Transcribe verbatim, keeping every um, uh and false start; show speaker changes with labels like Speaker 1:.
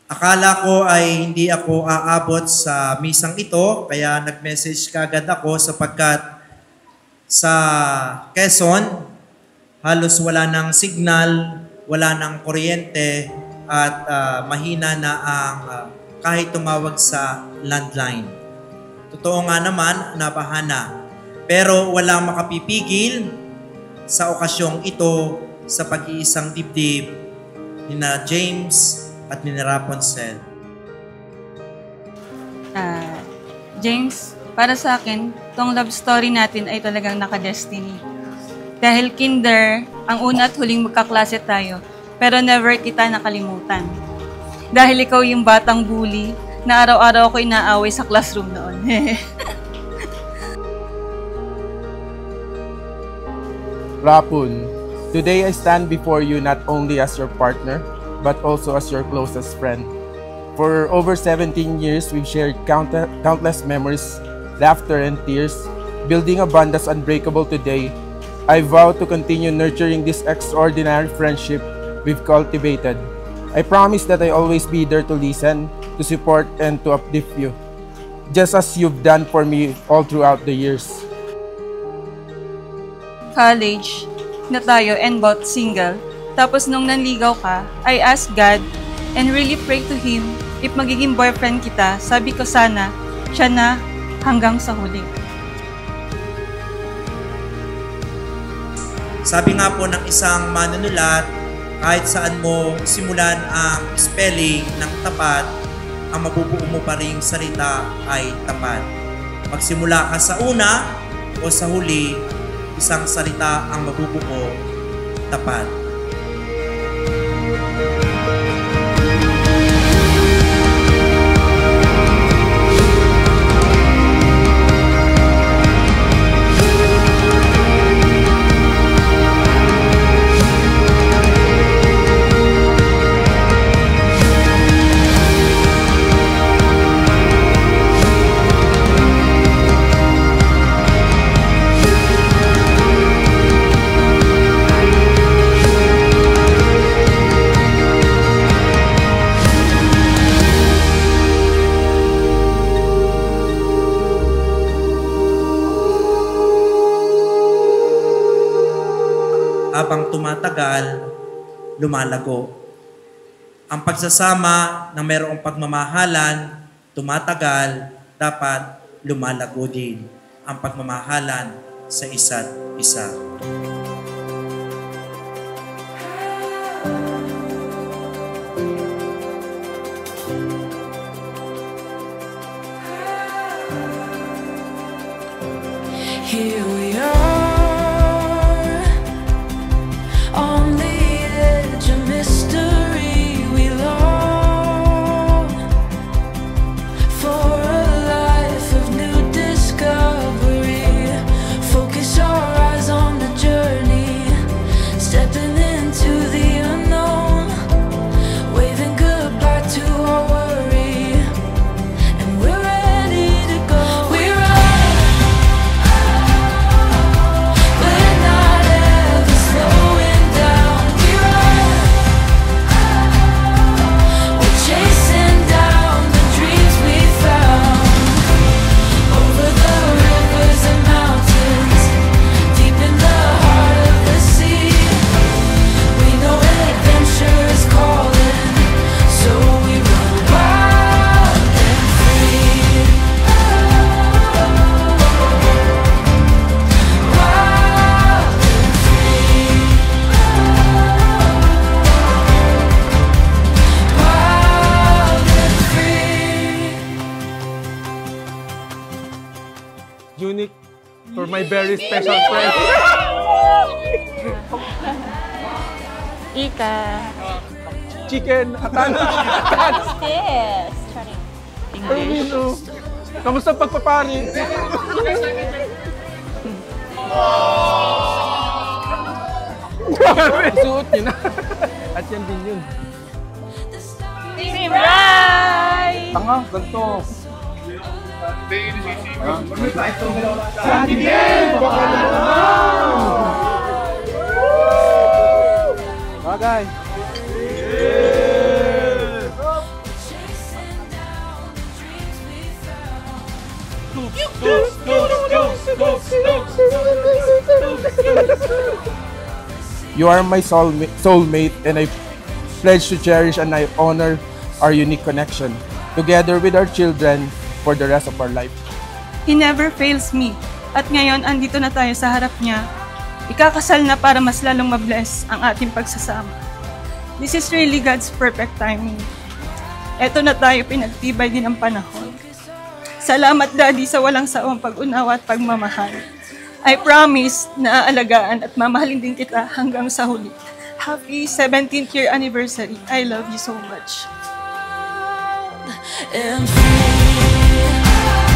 Speaker 1: Akala ko ay hindi ako aabot sa misang ito, kaya nag-message kagad ako sapagkat sa Quezon, halos wala ng signal, wala ng kuryente, at uh, mahina na ang uh, kahit tumawag sa landline. Totoo nga naman, napahana. Pero walang makapipigil sa okasyong ito sa pag-iisang dibdib ni na James at ni Rapunzel.
Speaker 2: Uh, James, para sa akin, tong love story natin ay talagang naka-destiny. Dahil kinder, ang una at huling magkaklase tayo, pero never kita nakalimutan. Dahil ikaw yung batang bully na araw-araw ako inaaway sa classroom noon.
Speaker 3: Rapun, today I stand before you not only as your partner, but also as your closest friend. For over seventeen years, we've shared count countless memories, laughter and tears. Building a bond that's unbreakable today, I vow to continue nurturing this extraordinary friendship we've cultivated. I promise that I always be there to listen, to support, and to uplift you, just as you've done for me all throughout the years.
Speaker 2: College na tayo and both single. Tapos nung nanligaw ka, I asked God and really pray to Him if magiging boyfriend kita. Sabi ko sana, siya na hanggang sa huli.
Speaker 1: Sabi nga po ng isang manunulat, kahit saan mo simulan ang spelling ng tapat, ang mabubuo mo pa ring salita ay tapat. Magsimula ka sa una o sa huli, isang salita ang mabubuo, tapat. Habang tumatagal, lumalago. Ang pagsasama ng mayroong pagmamahalan, tumatagal, dapat lumalago din ang pagmamahalan sa isa't isa.
Speaker 4: Here we are.
Speaker 3: Unique for my very special friend.
Speaker 2: Ika.
Speaker 3: Chicken. Atan.
Speaker 2: Yes. English.
Speaker 3: Erwin, kamusta pagpapari? Suot niyo na. At yan din yun.
Speaker 2: Team Rai!
Speaker 3: Tanga, ganito. Bagay. You are my soulmate, soulmate and I pledge to cherish and I honor our unique connection, together with our children for the rest of our life.
Speaker 2: He never fails me. At ngayon, andito na tayo sa harap niya. Ikakasal na para mas lalong mabless ang ating pagsasama. This is really God's perfect timing. Eto na tayo, pinagtibay din ang panahon. Salamat, Daddy, sa walang sawang pag-unawa at pagmamahal. I promise na aalagaan at mamahalin din kita hanggang sa huli. Happy seventeenth year anniversary. I love you so much.
Speaker 4: And free.